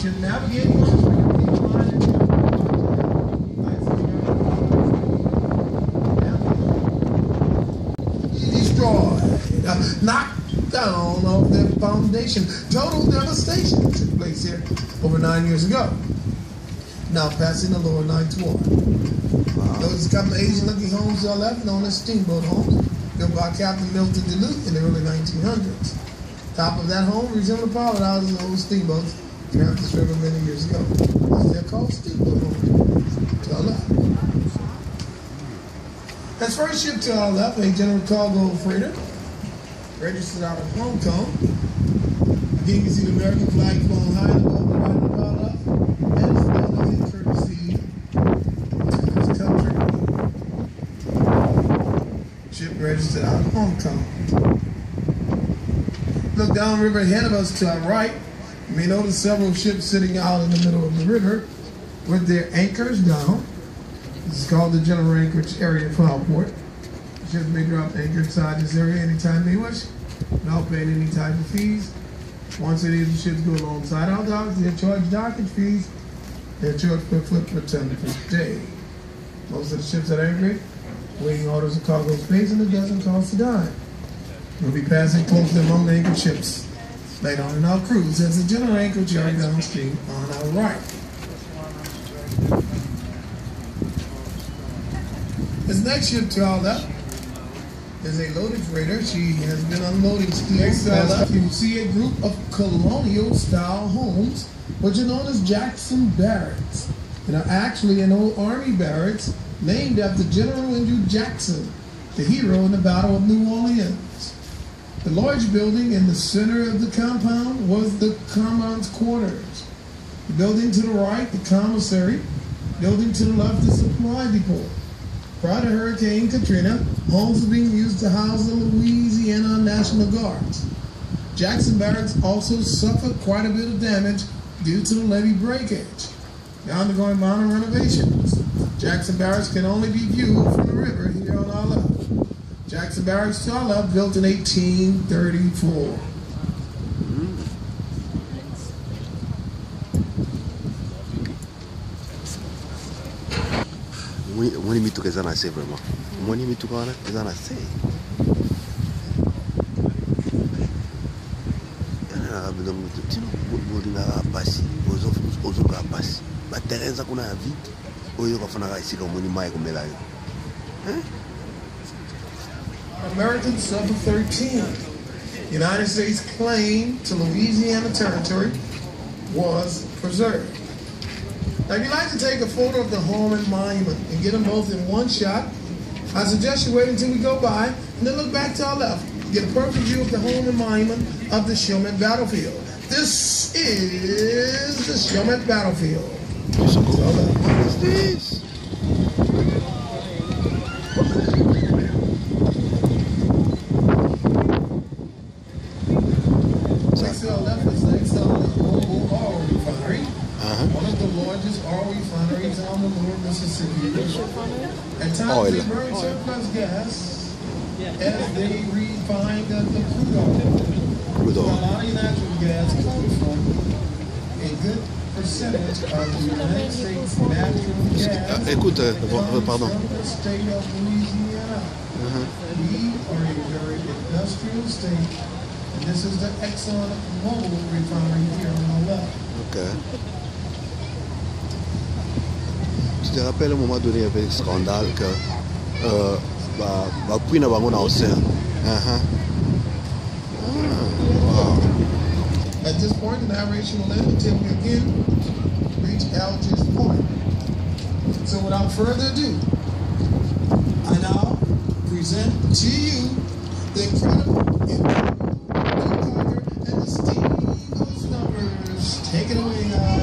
ship navigating on destroyed, knocked down off their foundation. Total devastation took place here over 9 years ago. Now passing the lower Ninth Ward. Those couple of Asian-looking homes to our left, known as steamboat homes, built by Captain Milton Duluth in the early 1900s. Top of that home resembled the pilot houses of old steamboats traversed this river many years ago. They're called steamboat homes. To our left. That's first ship to our left, a general cargo freighter, registered out of Hong Kong. Again, you can see the American flag flown high above the right of the pilot, and it's flying in courtesy to this country. Ship registered out of Hong Kong. Look downriver ahead of us to our right. You may notice several ships sitting out in the middle of the river with their anchors down. This is called the General Anchorage Area for our port. Ships may drop anchor inside this area anytime they wish, without paying any type of fees. Once any of the ships go alongside our docks, they're charged dockage fees. They're charged per foot per ton per day. Most of the ships at anchorage waiting orders of cargo space, and it doesn't cost a dime. We'll be passing closely among the anchored ships later on in our cruise as the General Anchorage Area downstream on our right. This next ship to our left is a loaded freighter. She has been unloading steel. You see a group of colonial-style homes, which are known as Jackson Barracks, and are actually an old Army barracks named after General Andrew Jackson, the hero in the Battle of New Orleans. The large building in the center of the compound was the commandant's quarters. The building to the right, the commissary. Building to the left, the supply depot. Prior to Hurricane Katrina, homes were being used to house the Louisiana National Guards. Jackson Barracks also suffered quite a bit of damage due to the levee breakage. Now undergoing minor renovations. Jackson Barracks can only be viewed from the river here on our left. Jackson Barracks to our left, built in 1834. Mwani mitu kezana ase vraiment. Mwani mitu kezana ase. Yana abidon mitu tino bodina apasi, ozoka apasi. Ba terrain kuna ya vide. Oyo kafana ka isika mwani mai komela yo. Americans suffered 13. United States claim to Louisiana territory was preserved. Now, if you'd like to take a photo of the home and monument and get them both in one shot, I suggest you wait until we go by and then look back to our left. Get a perfect view of the home and monument of the Showman Battlefield. This is the Showman Battlefield. What is this? Next to our left is next to our Global Oil Refinery. One of the largest oil refineries on the lower Mississippi River. At times they burn surplus gas as they refine the crude oil. A lot of natural gas comes from a good percentage of the United States natural gas pardon. from the state of Louisiana. We are a very industrial state, and this is the Exxon Mobil refinery here on our left. Okay. Je te rappelle, à un moment donné, il y avait un scandale que puis nous avons un océan. At this point, the narration will end until we again reach Algiers Point. So without further ado, I now present to you the incredible and the steamboat numbers. Take it away, guys.